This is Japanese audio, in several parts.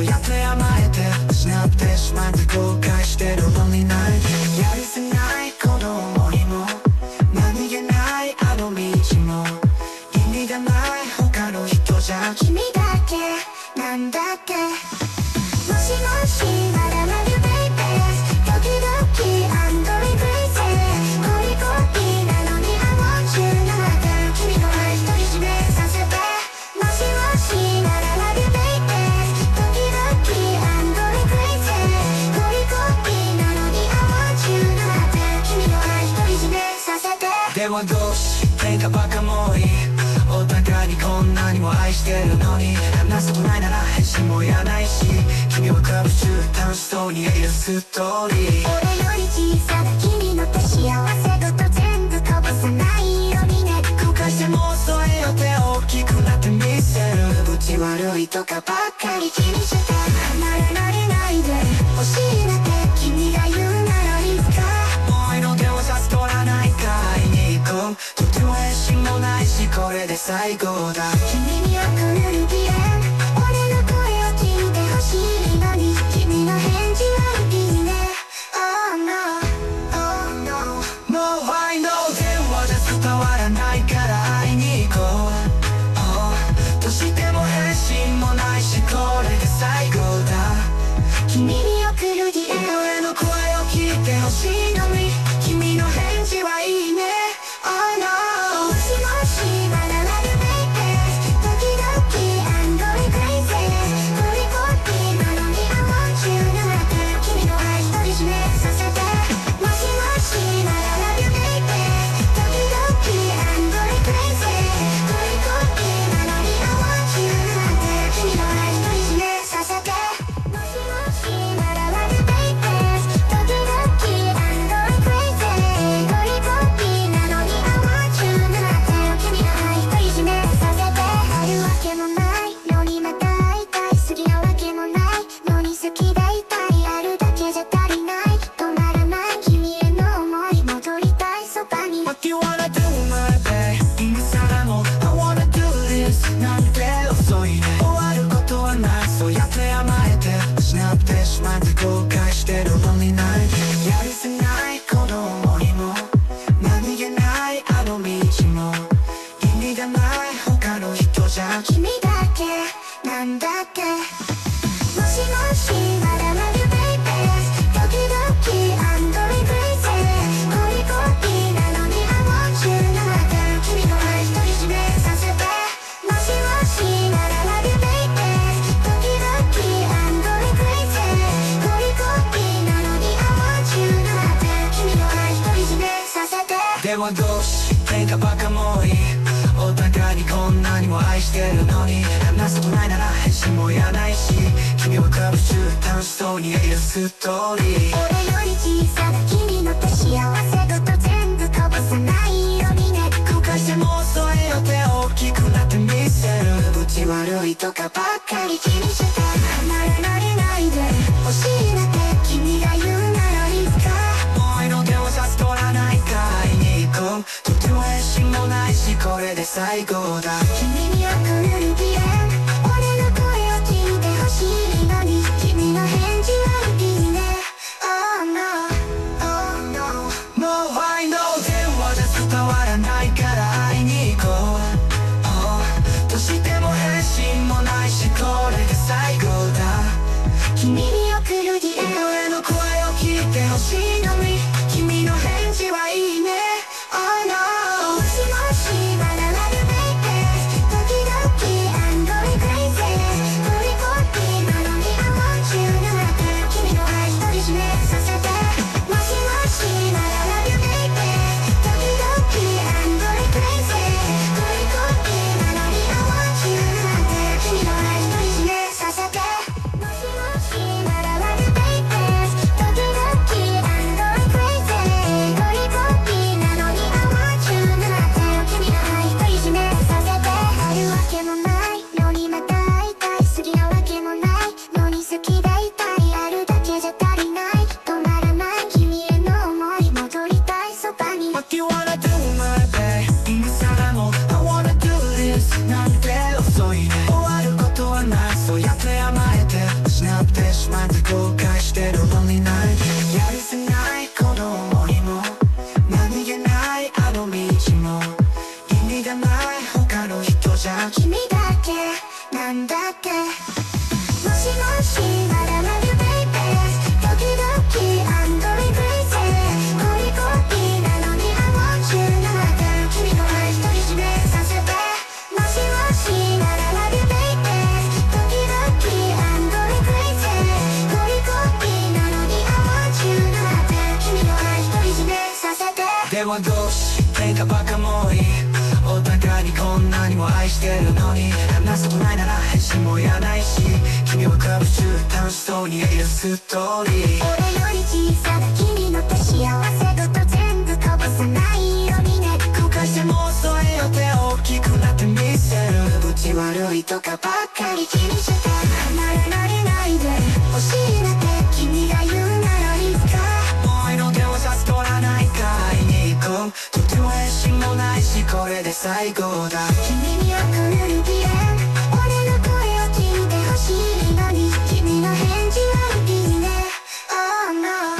やって甘えて失ってしまって後悔してる Lonely Night やるせないこの想いも何気ないあの道も意味がない他の人じゃ君だけなんだっけもしもしまだ Love you baby 時々 I'm going crazy 恋コピーなのに I want you なまた君の愛独り占めさせてもしもしまだ Love you baby 時々 I'm going crazy 恋コピーなのに I want you なまた君の愛独り占めさせてではどうしてかバカもいいお互いにこんなにも愛してるのに話すことないなら返信もいらないし君はクラブ中楽しそうにいるストーリー俺より小さな君の手幸せごと全部こぼさないようにね後悔してもそれよって大きくなってみせるぶち悪いとかばっかり気にして離れられないで欲しいなって君が言うならいつかもう色手をさす取らないか会いに行こうとても返信もないしこれで最後だ君に送るディエン俺の声を聞いてほしいのに君の返事はルビーね Oh no Oh no もう I know 電話じゃ伝わらないから会いに行こう、oh、としても返信もないしこれで最後だ君に送るディエン俺の声を聞いてほしいのに君の返事はいいね Oh no もしもしまだ Love you baby 時々 I'm going crazy 恋コピーなのに I want you なまた君の愛独り占めさせてもしもしまだ Love you baby 時々 I'm going crazy 恋コピーなのに I want you なまた君の愛独り占めさせてもしもしまだ Love you baby 時々 I'm going crazy 恋コピーなのに I want you なまた君の愛独り占めさせてあるわけもないのにまた会いたい好きなわけもないのに好きでいたいあるだけじゃ足りない止まらない君への想い戻りたいそばに What you wanna do my babe 今更も I wanna do this なんて遅いね終わることはないそうやって甘えて失ってしまって後悔してる Lonely Night やるせないこの想いも何気ないあの道も意味がない他の人じゃ君だけなんだっけもしもしまだ Love you baby 時々 I'm going crazy 恋コピーなのに I want you なまた君の愛独り占めさせてもしもしまだ Love you baby 時々 I'm going crazy 恋コピーなのに I want you なまた君の愛独り占めさせてではどうしてかバカもいいお互いにこんなにも愛してるのに話すことないなら返信もいらないし君はクラブ中楽しそうにいるストーリー俺より小さな君の手幸せごと全部こぼさないようにね後悔してもそれよって大きくなってみせるぶち悪いとかばっかり気にして離れられないで欲しいなって君が言うならいつかもう色手をさす取らないか会いに行こうとても返信もないしこれで最後だ君に送るディエン俺の声を聞いてほしいのに君の返事はルビーね Oh no Oh no もう I know 電話じゃ伝わらないから会いに行こう、oh、としても返信もないしこれで最後だ君に送るディエン俺の声を聞いてほしいのに君の返事はいいね Oh no もしもしまだ Love you baby 時々 I'm going crazy 恋コピーなのに I want you なまた君の愛独り占めさせてもしもしまだ Love you baby 時々 I'm going crazy 恋コピーなのに I want you なまた君の愛独り占めさせてもしもしまだ Love you baby 時々 I'm going まず後悔してる Lonely night やるせないこの想いも何気ないあの道も意味がない他の人じゃ君だけなんだっけもしもしまだまだ baby 時々 I'm going crazy 恋恋なのに I want you の中君の愛独り占めさせてもしもしまだまだ baby 時々 I'm going crazy 恋恋なのに I want you の中君の愛独り占めさせてではどうしてかバカもいいお互いにこんなにも愛してるのに話すことないなら返信もやないし君はクラブ中楽しそうにいるストーリー俺より小さな君の手幸せごと全部こぼさないようにね後悔しても遅いよって大きくなってみせるぶち悪いとかばっかり気にして離れられないで欲しいなって君が言うならいつか思いの手を差し取らないか会いに行こうとても返信もないしこれで最後だ君には来る未練俺の声を聞いて欲しいのに君の返事はルビーね Oh no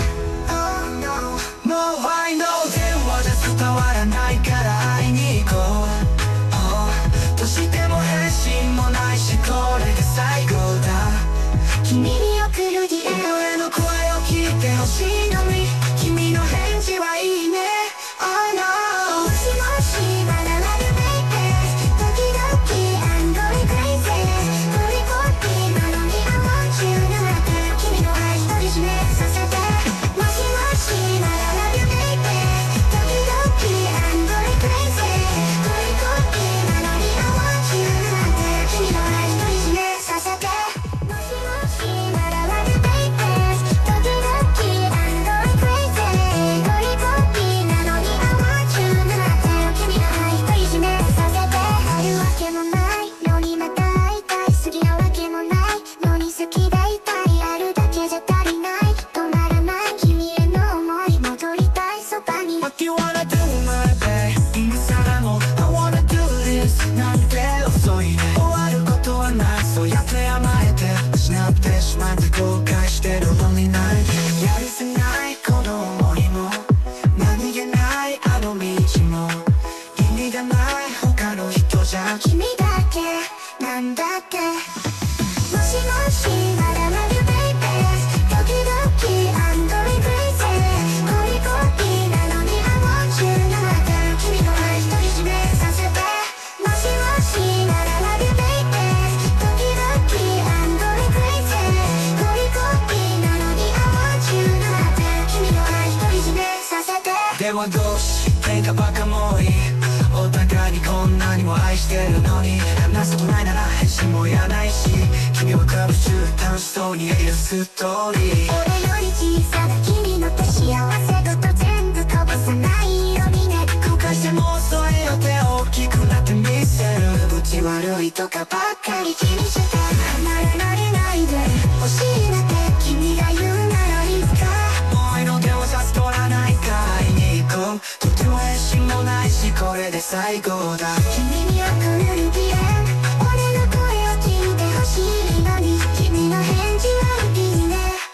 Oh no もう I know 電話じゃ伝わらないから会いに行こう、どうしても返信もないしこれで最後だ君に送る DM 俺の声を聞いて欲しいのに君の返事はいいね Oh no もしもしまだまだ baby 時々 I'm going crazy 恋恋なのに I want you の中君の愛独り占めさせてもしもしまだまだ baby 時々 I'm going crazy 恋恋なのに I want you の中君の愛独り占めさせてもしもしまだまだ baby 時々 I'm going crazy 恋恋なのに I want you の中君の愛独り占めさせてあるわけもないのにまた会いたい好きなわけもないのに好きでいたいあるだけじゃ足りない止まらない君への想い戻りたいそばに What you wanna do my babe 今更も I wanna do this なんて遅いね終わることはないそうやって甘えて失ってしまって後悔してる Lonely night やるせないこの想いも何気ないあの道も意味がない他の人じゃ君だけなんだっけもしもしまだまだ baby 時々 I'm going crazy 恋恋なのに I want you の中君の愛独り占めさせてもしもしまだまだ baby 時々 I'm going crazy 恋恋なのに I want you の中君の愛独り占めさせてではどうしてかバカもいいお互いにこんなにも愛してるのに話すことないなら返信もやないし君はクラブ中楽しそうにいるストーリー俺より小さな君の手幸せごと全部こぼさないようにね後悔しても遅いよって大きくなってみせるぶち悪いとかばっかり気にして離れられないで欲しいなって君が言うならいつか思いの手を差し取らないか会いに行こうとても返信もないしこれで最後だ君には来る未練俺の声を聞いて欲しいのに君の返事はルビーね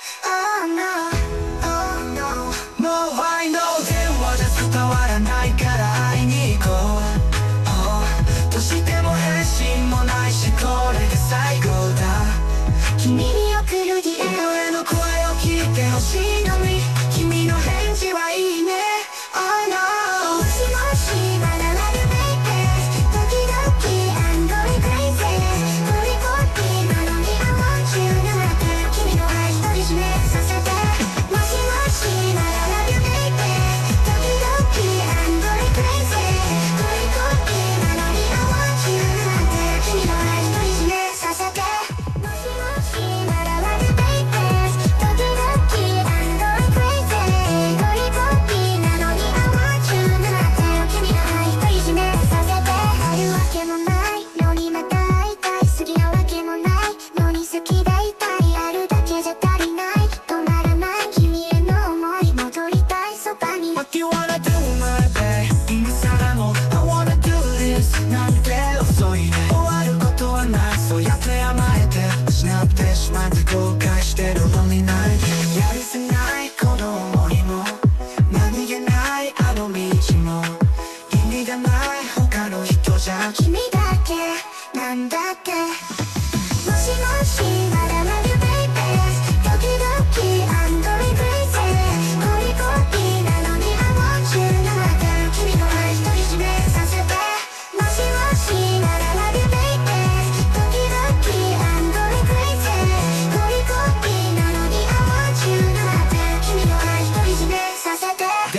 Oh no Oh no もう I know 電話じゃ伝わらないから会いに行こう、どうしても返信もないしこれで最後だ君に送る DM 俺の声を聞いて欲しいのに君の返事はいいね Oh no もしもしまだまだ baby 時々 I'm going crazy 恋恋なのに I want you の中君の愛独り占めさせてもしもしまだまだ baby 時々 I'm going crazy 恋恋なのに I want you の中君の愛独り占めさせてもしもしまだまだ baby 時々 I'm going crazy 恋恋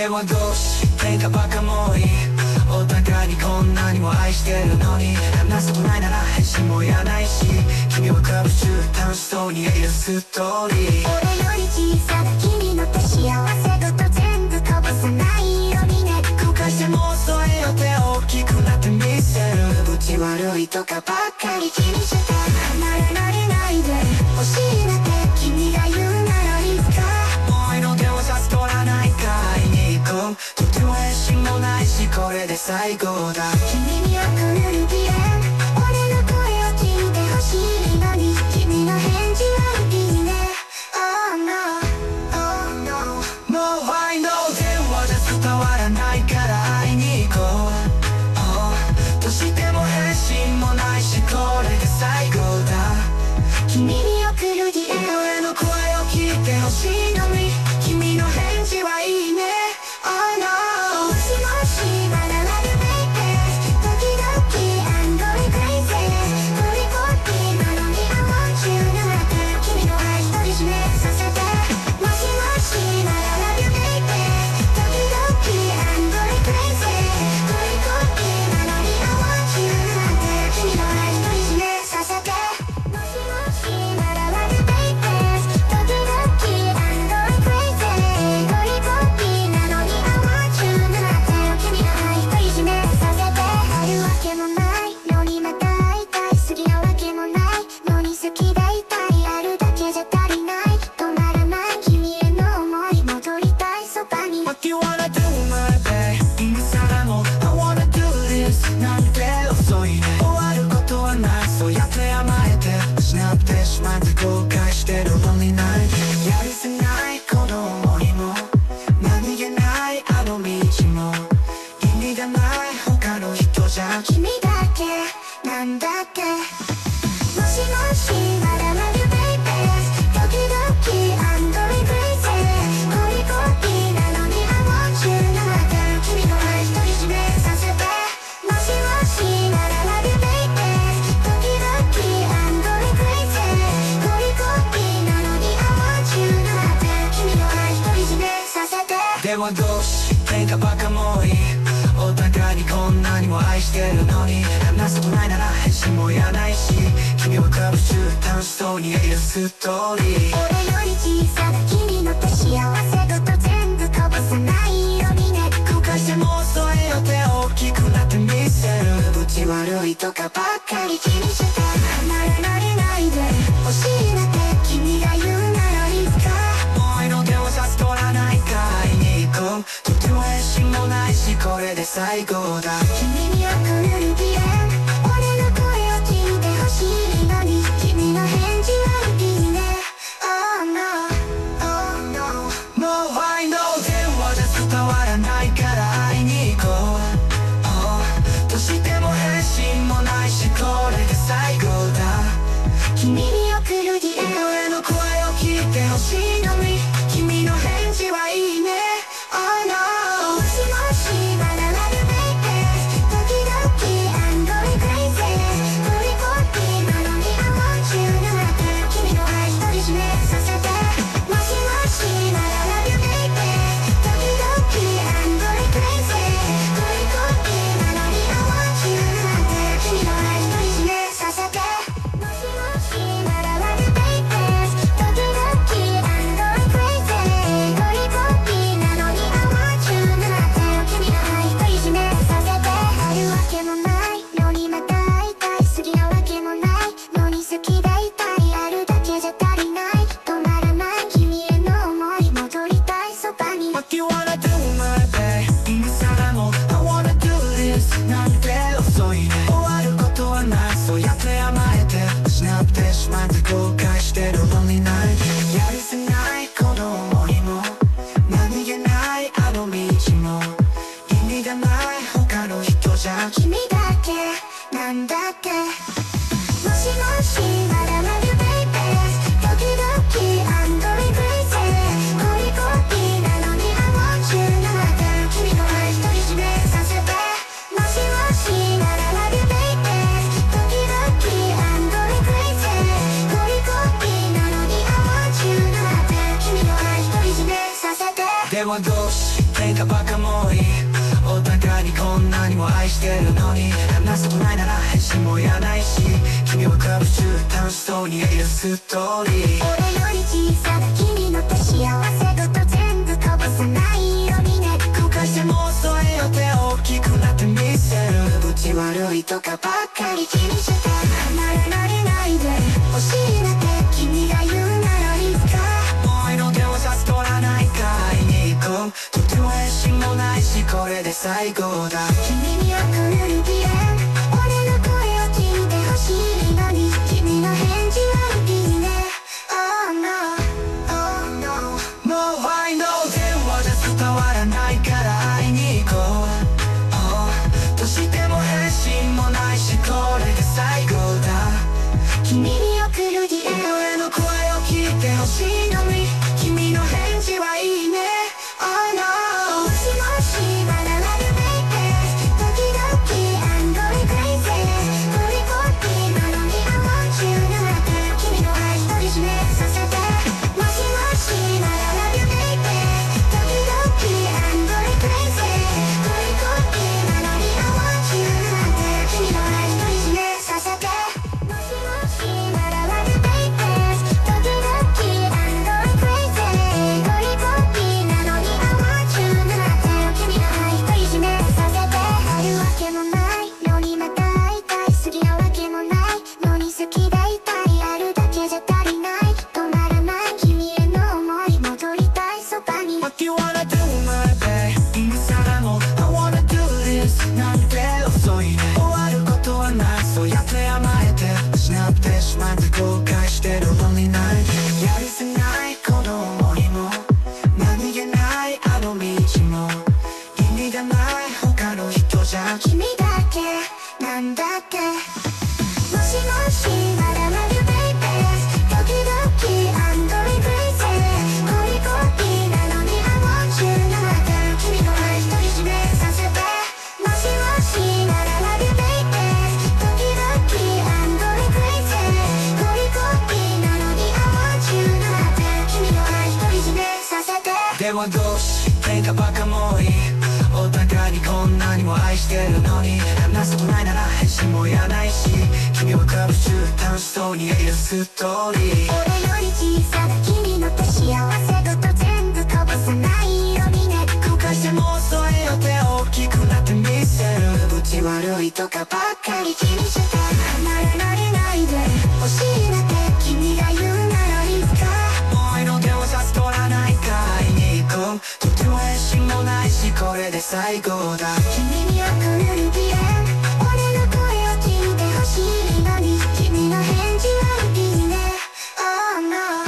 でもどうしてかバカもいい、お互いにこんなにも愛してるのに話すことないなら返信もいらないし、君はクラブ中楽しそうにいるストーリー。 俺より小さな君の手幸せごと全部こぼさないようにね。 後悔しても遅いよって大きくなってみせる、ぶち悪いとかばっかり気にして離れられないで欲しいなって君が言うならいつかもうの手を差し取らないか会いに行こう、とても返信もないしこれで最後だ。 君には来るビレン俺の声を聞いてほしいのに君の返事はルビーね。 Oh no Oh no もう I know 電話じゃ伝わらないから会いに行こう、oh、どうしても返信もないしこれで最後だ。 君に送るディレン俺の声を聞いてほしいのに君の返事はいいね。 Oh no もしもしまだあるベイベー時々 I'm going crazy トリコッピーなのに I want you 沼って君の愛独り占めさせて。もしもしまだあるベイベー時々 I'm going crazy トリコッピーなのに I want you 沼って君の愛独り占めさせて。もしもしまだあるベイベー時々 I'm going crazy トリコッピーなのに I want you 沼って君の愛独り占めさせて。あるわけもないのにまた会いたい、好きなわけもないのに好きでいたい、あるだけじゃ足りない止まらない君への想い戻りたいそばに。 What you wanna do my babe 今更も I wanna do this なんて遅いね、終わることはないそうやって甘えて失ってしまって後悔してる Lonely night やるせないこの想いも何気ないあの道も意味がない他の人じゃ君だけなんだっけ。もしもしまだあるベイベー時々 I'm going crazy トリコッピーなのに I want you 沼って君の愛独り占めさせて。もしもしまだあるベイベー時々 I'm going crazy トリコッピーなのに I want you 沼って君の愛独り占めさせて。 でもどうしてかバカもいい、お互いにこんなにも愛してるのに話すことないなら返信もいらないし、君はクラブ中楽しそうにいるストーリー。 俺より小さな君の手幸せごと全部こぼさないようにね。 後悔しても遅いよって大きくなってみせる、ぶち悪いとかばっかり気にして離れられないで欲しいなって君が言うならいつかもうの手を差し取らないか会いに行こう、とても返信もないしこれで最後だ。 君には来るビレン俺の声を聞いてほしいのに君の返事はルビーね。 Oh no Oh no もう I know 電話じゃ伝わらないから会いに行こう、oh、どうしても返信もないしこれで最後だ。 君に送るディレン俺の声を聞いてほしいのに君の返事はいいね。 Oh no もしもしまだあるベイベー時々 I'm going crazy トリコッピーなのに I want you 沼って君の愛独り占めさせて。もしもしまだあるベイベー時々 I'm going crazy トリコッピーなのに I want you 沼って君の愛独り占めさせて。もしもしまだあるベイベー時々 I'm going crazy トリコッピーなのに I want you 沼って君の愛独り占めさせて。あるわけもないのにまた会いたい、好きなわけもないのに好きでいたい、あるだけじゃ足りない止まらない君への想い戻りたいそばに。 What you wanna do my babe 今更も I wanna do this なんて遅いね、終わることはないそうやって甘えて失ってしまって後悔してる Lonely night やるせないこの想いも何気ないあの道も意味がない他の人じゃ君だけなんだっけ。もしもしまだあるベイベー時々 I'm going crazy トリコッピーなのに I want you 沼って君の愛独り占めさせて。もしもしまだあるベイベー時々 I'm going crazy トリコッピーなのに I want you 沼って君の愛独り占めさせて。 でもどうし喧嘩ばかもいい。お互いにこんなにも愛してるのに、話すことないなら返信もやないし、君はクラブ中楽しそうにいるストーリー。 俺より小さな君の手幸せごと全部こぼさないようにね。 後悔しても添えよって大きくなってみせる。ぶち悪いとかばっかり気にして離れられないで欲しいなって君が言うならいつかもう一度手を差し取らないか会いに行こう。とても返信もないしこれで最後だ。 君には来る日俺の声を聞いてほしいのに君の返事はルビーね。 Oh no Oh no もう I know 電話じゃ伝わらないから会いに行こう。どうしても返信もないしこれで最後だ。 君に送る DM 俺の声を聞いてほしいのに君の返事はいいね。 Oh no もしもしまだまるbaby時々 I'm going crazy トリコピーなのに I want you 沼って君の愛独り占めさせて。もしもしまだまる baby 時々 I'm going crazy トリコピーなのに I want you 沼って君の愛独り占めさせて。もしもしまだまる baby 時々 I'm going crazy トリコピーなのに I want you 沼って君の愛独り占めさせて。あるわけもないのにまた会いたい好きなわけもないのに好きでいたいあるだけじゃ足りない止まらない君への想い戻りたいそばに。 What you wanna do my babe 今更も I wanna do this なんて遅いね。終わることはないそうやって甘えて失ってしまって後悔してる Lonely night やるせないこの想いも何気ないあの道も意味がない他の人じゃ君だけなんだっけ。もしもしまだまる baby 時々 I'm going crazy トリコピーなのに I want you 沼って君の愛独り占めさせて。もしもしまだまる baby 時々 I'm going crazy トリコピーなのに I want you 沼って君の愛独り占めさせて。 ではどうし喧嘩ばかもいい。お互いにこんなにも愛してるのに話すことないなら返信もやないし、君はクラブ中楽しそうにいるストーリー。 俺より小さな君の手幸せごと全部こぼさないようにね。 後悔しても添えよって大きくなってみせる。ぶち悪いとかばっかり気にして離れられないで欲しいなって君が言うならいつかもう一度手を差し取らないか会いに行こう。とても返信もないしこれで最後だ。 君には来る DM 俺の声を聞いてほしいのに君の返事はルビーね。 Oh no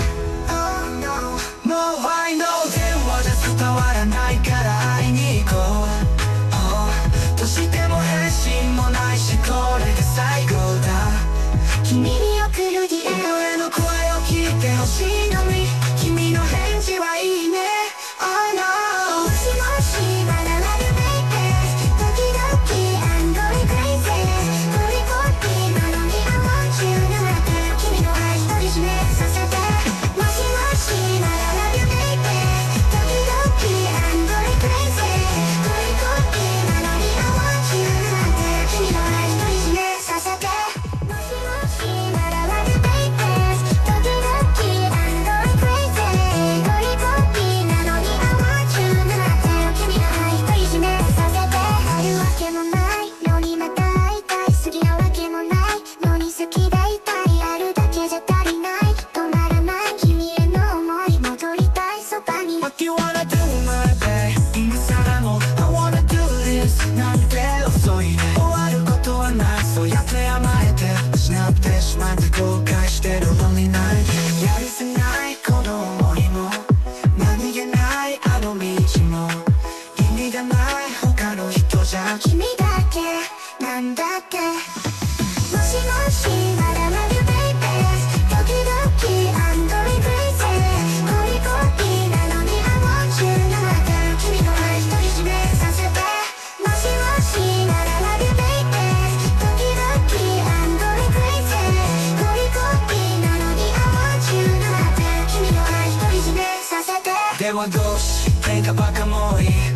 Oh no もう I know 電話じゃ伝わらないから会いに行こう。どうしても返信もないしこれで最後だ。 君に送る DM 俺の声を聞いてほしいのに君の返事はいいね。 Oh no もしもしまだまる baby 時々 I'm going crazy トリコピーなのに I want you 沼って君の愛独り占めさせて。もしもしまだまる baby 時々 I'm going crazy トリコピーなのに I want you 沼って君の愛独り占めさせて。もしもしまだまる baby 時々 I'm going crazy トリコピーなのに I want you 沼って君の愛独り占めさせて。あるわけもないのにまた会いたい好きなわけもないのに好きでいたいあるだけじゃ足りない止まらない君への想い戻りたいそばに。 What you wanna do my babe 今更も I wanna do this なんて遅いね。終わることはないそうやって甘えて失ってしまって後悔してる Lonely night やるせないこの想いも何気ないあの道も意味がない他の人じゃ君だけなんだっけ。もしもしまだまる baby 時々 I'm going crazy トリコピーなのに I want you 沼って君の愛独り占めさせて。もしもしまだまる baby 時々 I'm going crazy トリコピーなのに I want you 沼って君の愛独り占めさせて。 ではどうし喧嘩ばかもいい。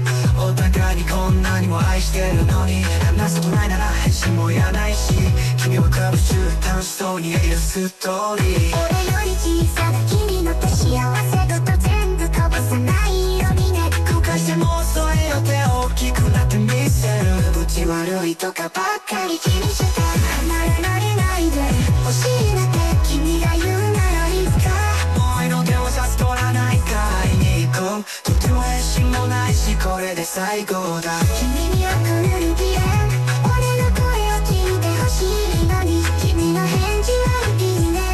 お互いにこんなにも愛してるのに話すことないなら返信もいらないし君はクラブ中楽しそうにいるストーリー俺より小さな君の手幸せごと全部こぼさないようにね後悔しても遅いよ手大きくなってみせるぶち悪いとかばっかり気にして離れられないで欲しいなって君が言うならいいかもう愛の手を差し取らないか会いに行こうとても返信もないしこれで最後だ君には来るビレン俺の声を聞いてほしいのに君の返事はいいね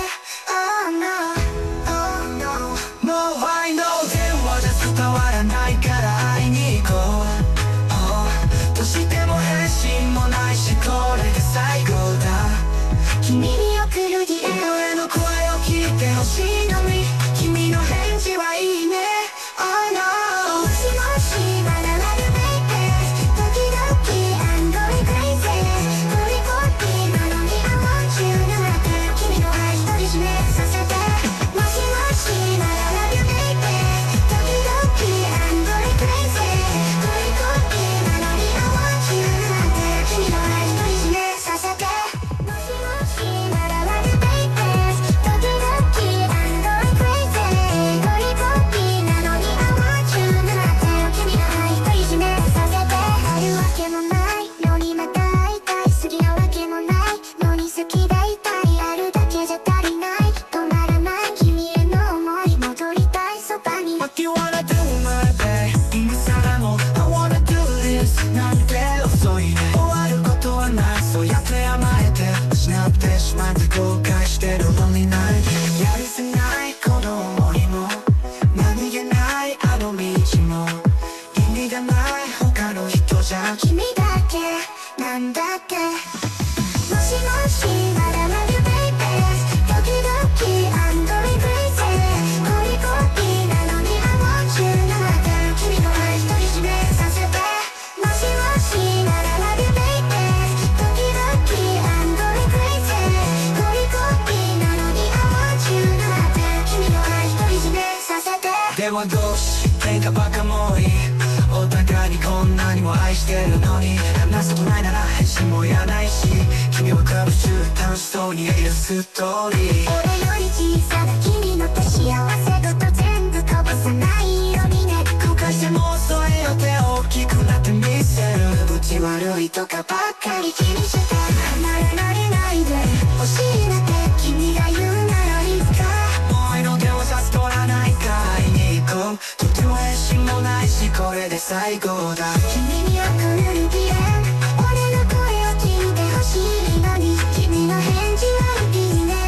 Oh no Oh no もう愛の電話じゃ伝わらないから会いに行こう、oh、としても返信もないしこれで最後だ君に送るディレン俺の声を聞いてほしいのに君の返事はいいね Oh no もしもしまだまるベイベー時々 I'm going crazy 振りこっぴなのに I want you 沼ってる君の愛独り占めさせてもしもしまだまるベイベー時々 I'm going crazy 振りこっぴなのに I want you 沼ってる君の愛独り占めさせてもしもしまだまるベイベー時々 I'm going crazy 振りこっぴなのに I want you 沼ってる君の愛独り占めさせてあるわけもないのにまた会いたい好きなわけもないのに好きでいたいあるだけじゃ足りない止まらない君への想い戻りたいそばに What you wanna do my babe 今更も I wanna do this なんて遅いね終わることはないそうやって甘えて失ってしまって後悔してる Lonely night やるせないこの想いも何気ないあの道も意味がない他の人じゃ君だけなんだってもしもしまだまるベイベー時々 I'm going crazy 振りこっぴなのに I want you 沼ってる君の愛独り占めさせてもしもしまだまるベイベー時々 I'm going crazy 振りこっぴなのに I want you 沼ってる君の愛独り占めさせてではどうしてかバカもいいお互いにこんなにも愛してるのに話すことないなら返信もいらないし君はクラブ中楽しそうにいるストーリー俺より小さな君の手幸せごと全部こぼさないようにね後悔しても遅いよ手大きくなってみせるぶち悪いとかばっかり気にして離れられないで欲しいなって君が言うならいいかもう愛の手を差し取らないか会いに行こうとても返信もないしこれで最後だ君には来るビレン俺の声を聞いてほしいのに君の返事はいいね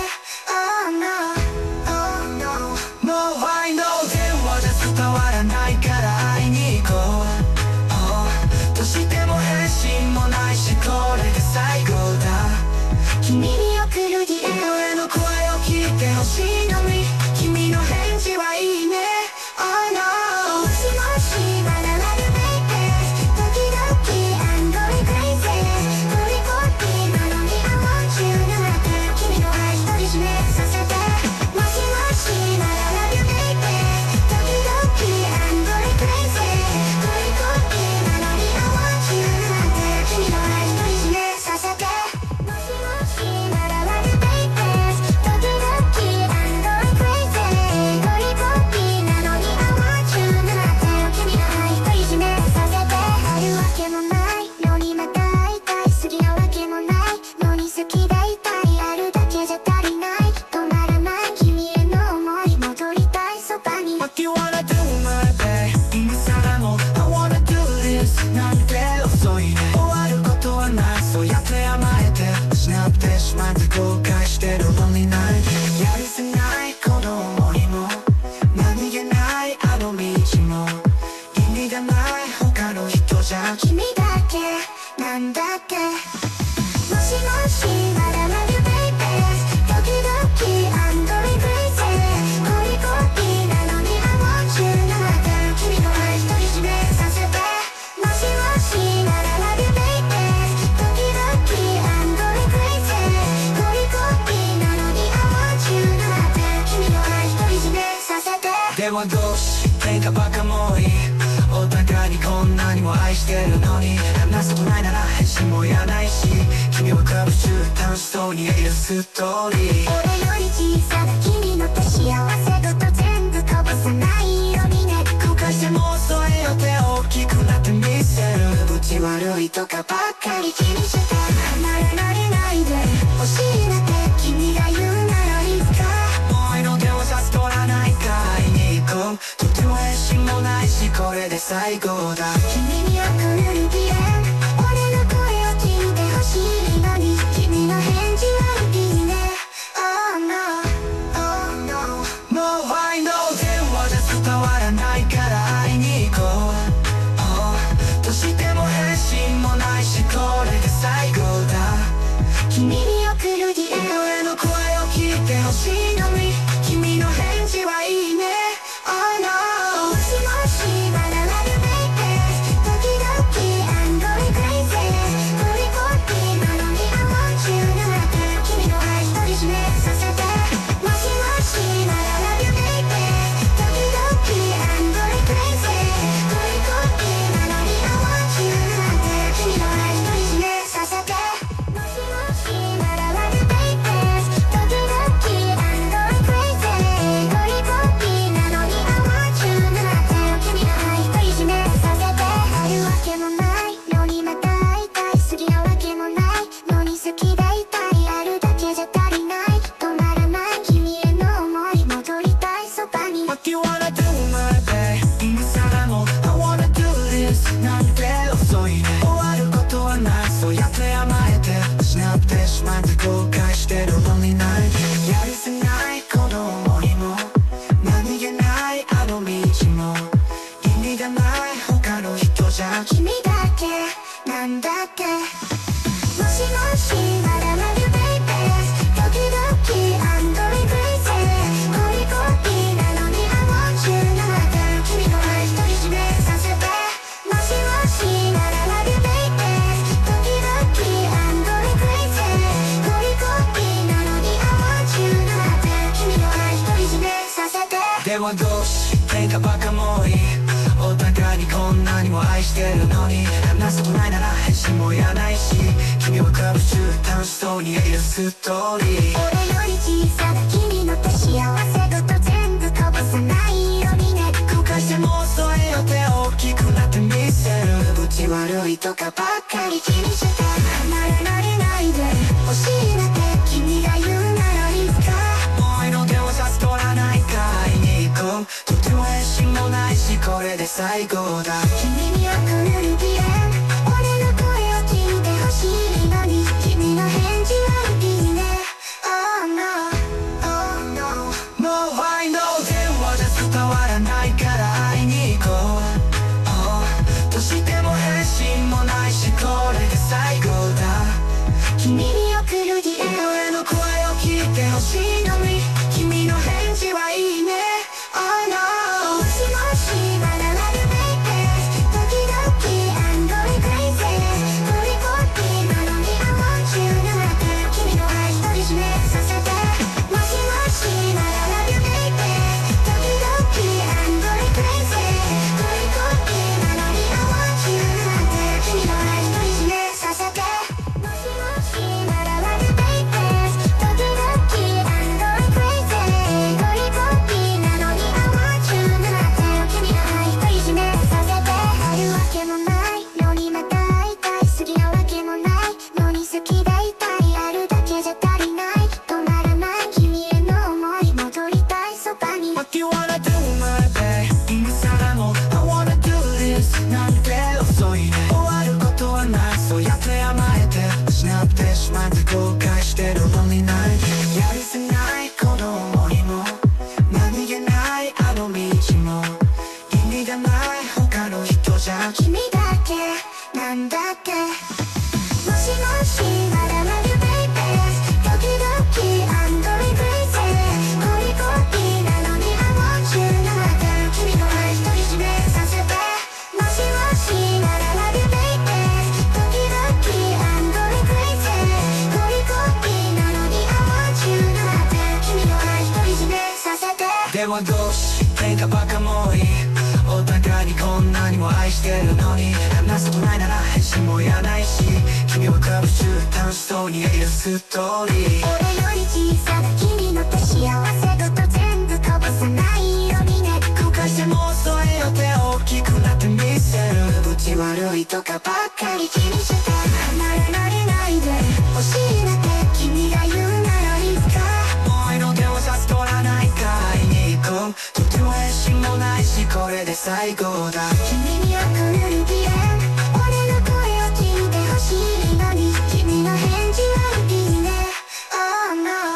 Oh no Oh no もう愛の電話じゃ伝わらないから会いに行こう、oh、としても返信もないしこれで最後だ君に送るディレン俺の声を聞いてほしいのに君の返事はいいね Oh no もしもしまだまるベイベー時々 I'm going crazy 振りこっぴなのに I want you 沼ってる君の愛独り占めさせてもしもしまだまるベイベー時々 I'm going crazy 振りこっぴなのに I want you 沼ってる君の愛独り占めさせてもしもしまだまるベイベー時々 I'm going crazy 振りこっぴなのに I want you 沼ってる君の愛独り占めさせてあるわけもないのにまた会いたい好きなわけもないのに好きでいたいあるだけじゃ足りない止まらない君への想い戻りたいそばに What you wanna do my babe 今更も I wanna do this なんて遅いね終わることはないそうやって甘えて失ってしまって後悔してる Lonely night やるせないこの想いも何気ないあの道も意味がない他の人じゃ君だけなんだってもしもしまだまるベイベー時々 I'm going crazy 振りこっぴなのに I want you 沼ってる君の愛独り占めさせてもしもしまだまるベイベー時々 I'm going crazy 振りこっぴなのに I want you 沼ってる君の愛独り占めさせてではどうしてかバカもいいおお互いにこんなにも愛してるのに話すことないなら返信もいらないし君はクラブ中楽しそうに描いるストーリー俺より小さな君の手幸せごと全部こぼさないようにね後悔しても添えよって大きくなってみせるぶち悪いとかばっかり気にして離れられないで欲しいなって君が言うならいつかもうの手を差し取らないか会いに行こうとても返信もないしこれで最後だ君には来る未練俺の声を聞いてほしいのに君の返事はルビーね Oh no Oh no もう I know 電話じゃ伝わらないから会いに行こう、oh、としても返信もないしこれで最後だ君に送る DM 俺の声を聞いてほしいのに君の返事はいいね Oh no もしもしまだある baby 時々 I'm going crazy トリコピーなのに I want you 沼って君の愛独り占めさせてもしもしまだある baby 時々 I'm going crazy トリコピーなのに I want you 沼って君の愛独り占めさせてもしもしまだある baby 時々 I'm going crazy トリコピーなのに I want you 沼って君の愛独り占めさせてあるわけもないのにまた会いたい好きなわけもないのに好きでいたいあるだけじゃ足りない止まらない君への想い戻りたいそばに What you wanna do my babe 今更も I wanna do this なんて遅いね終わることはないそうやって甘えて失ってしまって後悔してる Lonely night やるせないこの想いも何気ないあの道も意味がない他の人じゃ君だけなんだっけもしもしまだある baby 時々 I'm going crazy トリコピーなのに I want you 沼って君の愛独り占めさせてもしもしまだある baby 時々 I'm going crazy トリコピーなのに I want you 沼って君の愛独り占めさせてではどうしてかバカもいいお互いにこんなにも愛してるのに話すことないなら返信もいらないし君はクラブ中楽しそうに描いるストーリー俺より小さな君の手幸せごと全部こぼさないようにね後悔しても添えよって大きくなってみせるぶち悪いとかばっかり気にして離れられないで欲しいなって君が言うならいつかもうの手を差し取らないか会いに行こうとても返信もないしこれで最後だ君には来る未練俺の声を聞いてほしいのに君の返事はルビーね Oh no Oh no もう I know 電話じゃ伝わらないから会いに行こう、oh、としても返信もないしこれで最後だ君に送る DM 俺の声を聞いてほしいのに君の返事はいいね Oh no もしもしまだある baby 時々 I'm going crazy トリコピーなのに I want you 沼って君の愛独り占めさせてもしもしまだある baby 時々 I'm going crazy トリコピーなのに I want you 沼って君の愛独り占めさせてもしもしまだある baby 時々 I'm going crazy トリコピーなのに I want you 沼って君の愛独り占めさせてあるわけもないのにまた会いたい好きなわけもないのに好きでいたいあるだけじゃ足りない止まらない君への想い戻りたいそばに What you wanna do my babe 今更も I wanna do this なんて遅いね終わることはないそうやって甘えて失ってしまって後悔してる Lonely night やるせないこの想いも何気ないあの道も意味がない他の人じゃ君だけなんだっけもしもしまだある baby 時々 I'm going crazy トリコピーなのに I want you 沼って君の愛独り占めさせてもしもしまだある baby 時々 I'm going crazy トリコピーなのに I want you 沼って君の愛独り占めさせてではどうしてかバカもいいお互いにこんなにも愛してるのに話すことないなら返信もいらないし君はクラブ中楽しそうにいるストーリー俺より小さな君の手幸せごと全部こぼさないようにね後悔してもそれよって大きくなってみせるぶち悪いとかばっかり気にして離れられないで欲しいなって君が言うならいつかもうの手を差し取らないか会いに行こうとても返信もないしこれで最後だ君には来る気で俺の声を聞いてほしいのに君の返事はいいね Oh no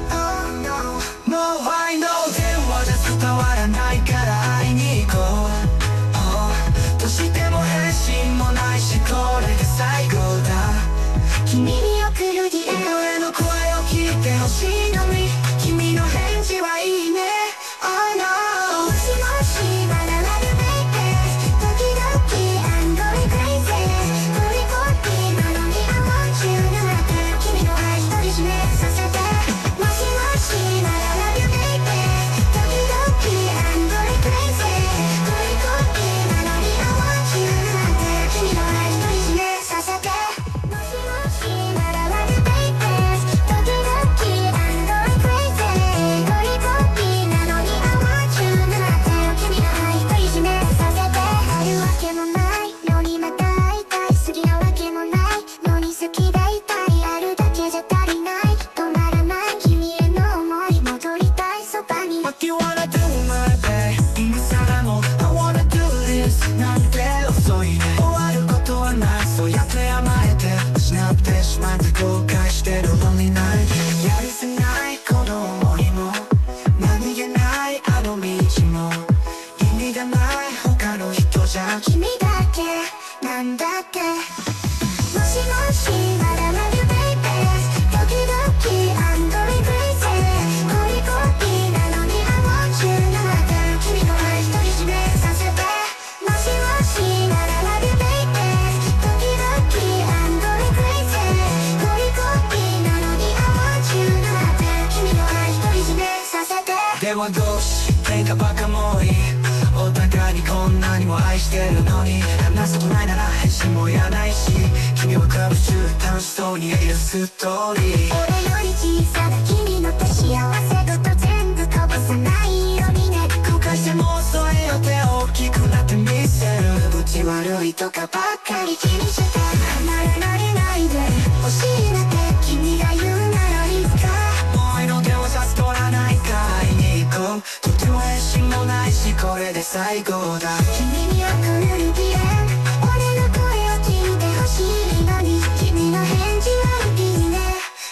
Oh no もう I know 電話じゃ伝わらないから会いに行こう、どうしても返信もないしこれで最後だ君に送る DM 俺の声を聞いてほしいのに君の返事はいいね Oh no もしもしまだまる baby 時々 I'm going crazy トリコッピーなのに I want you 沼ってる君の愛独り占めさせてもしもしまだまる baby 時々 I'm going crazy トリコッピーなのに I want you 沼ってる君の愛独り占めさせてもしもしまだまる baby 時々 I'm going crazy トリコッピーなのに I want you 沼ってる君の愛独り占めさせてあるわけもないのにまた会いたい好きなわけもないのに好きでいたいあるだけじゃ足りない止まらない君への想い戻りたいそばに What you wanna do my babe 今更も I wanna do this なんて遅いね終わることはないそうやって甘えて失ってしまって後悔してるのにないやるせないこの想いも何気ないあの道も意味がない他の人じゃ君だけなんだってもしもしまだまる baby 時々 I'm going crazy トリコッピーなのに I want you 沼ってる君の愛独り占めさせてもしもしまだまる baby 時々 I'm going crazy トリコッピーなのに I want you 沼ってる君の愛独り占めさせてではどうし喧嘩ばかもいいお互いにこんなにも愛してるのに話すことないなら返信もいらないし君はクラブ中楽しそうにいるストーリー俺より小さな君の手幸せごと全部こぼさないようにね後悔してもそれよって大きくなってみせるぶち悪いとかばっかり気にして離れられないで欲しいなって君が言うならいつかもうの手を差し取らないか会いに行こうとても返信もないしこれで最後だ君には来る DM 俺の声を聞いてほしいのに君の返事はいいね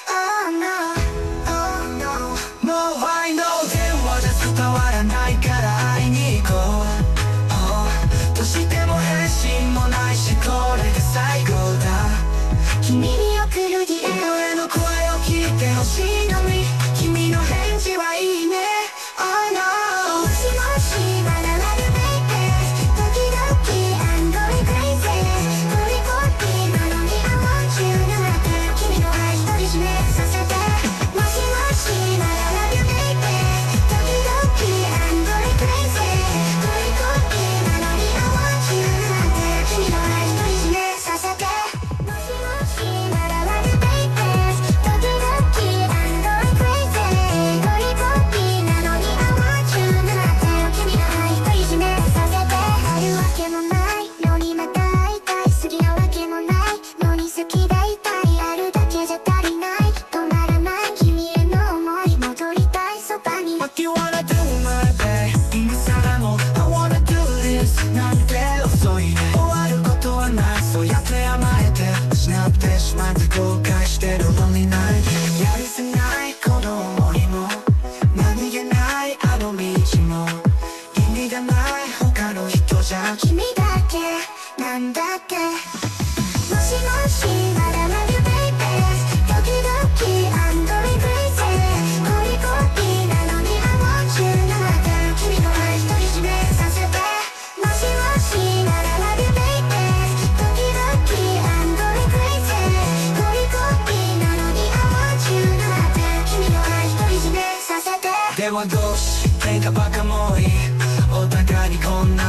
Oh no Oh no もう I know 電話じゃ伝わらないから会いに行こう、どうしても返信もないしこれで最後だ君に送る DM 俺の声を聞いてほしいのに君の返事はいいね Oh no もしもしまだまる baby 時々 I'm going crazy トリコッピーなのに I want you 沼ってる君の愛独り占めさせてもしもしまだまる baby 時々 I'm going crazy トリコッピーなのに I want you 沼ってる君の愛独り占めさせてもしもしまだまる baby 時々 I'm going crazy トリコッピーなのに I want you 沼ってる君の愛独り占めさせてあるわけもないのにまた会いたい好きなわけもないのに好きでいたいあるだけじゃ足りない止まらない君への想い戻りたいそばに What you wanna do my babe 今更も I wanna do this なんて遅いね終わることはないそうやって甘えて失ってしまって後悔してるのにないやるせないこの想いも何気ないあの道も意味がない他の人じゃ君だけなんだってもしもしまだまる baby 時々 I'm going crazy トリコッピーなのに I want you 沼ってる君の愛独り占めさせてもしもしまだまる baby 時々 I'm going crazy トリコッピーなのに I want you 沼ってる君の愛独り占めさせてではどうし喧嘩ばかもいいお互いにこんなにも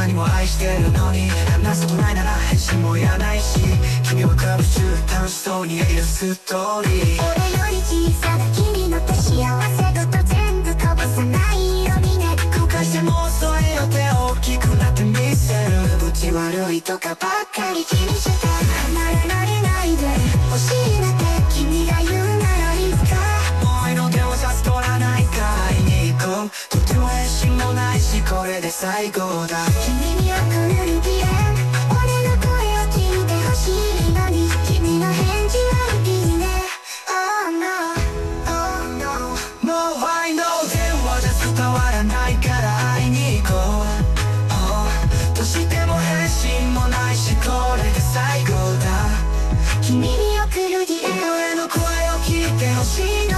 してるのに話すことないなら返信もいらないし君はクラブ中楽しそうにいるストーリー俺より小さな君の手幸せごと全部こぼさないようにね後悔しても遅いよ手大きくなってみせるぶち悪いとかばっかり気にして離れられないで欲しいなって君が言うならいつかもうの手を差し取らないか会いに行こうとても返信もないしこれで最後だ君には来る期限俺の声を聞いてほしいのに君の返事はビジネス Oh no Oh no もう I know 電話じゃ伝わらないから会いに行こう、oh、どうしても返信もないしこれで最後だ君に送る DM 俺の声を聞いてほしい